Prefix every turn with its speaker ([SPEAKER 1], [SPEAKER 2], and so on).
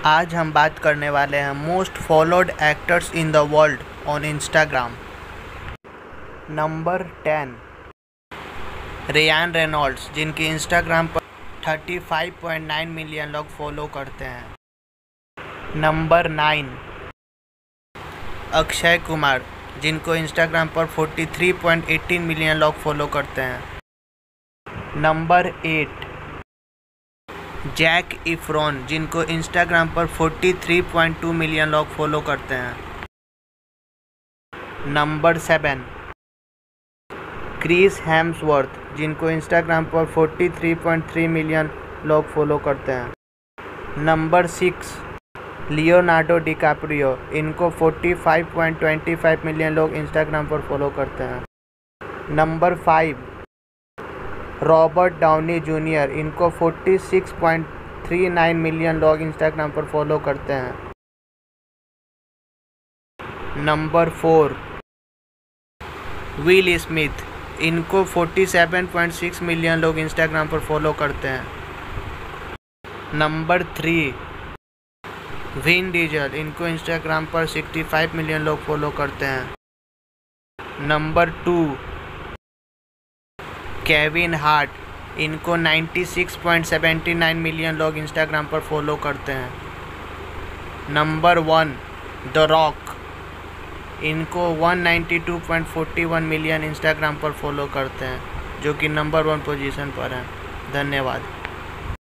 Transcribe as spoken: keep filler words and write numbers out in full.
[SPEAKER 1] आज हम बात करने वाले हैं most followed actors in the world on Instagram. Number ten, Ryan Reynolds, जिनकी इंस्टाग्राम पर पैंतीस पॉइंट नौ मिलियन लोग फॉलो करते हैं। नंबर नाइन, अक्षय कुमार, जिनको इंस्टाग्राम पर तैंतालीस पॉइंट एक आठ मिलियन लोग फॉलो करते हैं। नंबर एट, जैक इफ्रॉन, जिनको इंस्टाग्राम पर तैंतालीस पॉइंट दो मिलियन लोग फॉलो करते हैं। नंबर सेवन, क्रिस हेम्सवर्थ, जिनको इंस्टाग्राम पर तैंतालीस पॉइंट तीन मिलियन लोग फॉलो करते हैं। नंबर सिक्स, लियोनार्डो डिकाप्रियो, इनको पैंतालीस पॉइंट दो पाँच मिलियन लोग इंस्टाग्राम पर फॉलो करते हैं। Number five, Robert Downey junior, इनको छियालीस पॉइंट तीन नौ मिलियन लोग इंस्टाग्राम पर फॉलो करते हैं। नंबर फोर, विल स्मिथ, इनको सैंतालीस पॉइंट छह मिलियन लोग इंस्टाग्राम पर फॉलो करते हैं। नंबर थ्री, विन डीजल, इनको इंस्टाग्राम पर पैंसठ मिलियन लोग फॉलो करते हैं। नंबर टू, केविन हार्ट, इनको छियानवे पॉइंट सात नौ मिलियन लोग इंस्टाग्राम पर फॉलो करते हैं। नंबर वन, द रॉक, इनको एक सौ बानवे पॉइंट इकतालीस मिलियन इंस्टाग्राम पर फॉलो करते हैं, जो कि नंबर वन पोजीशन पर हैं। धन्यवाद।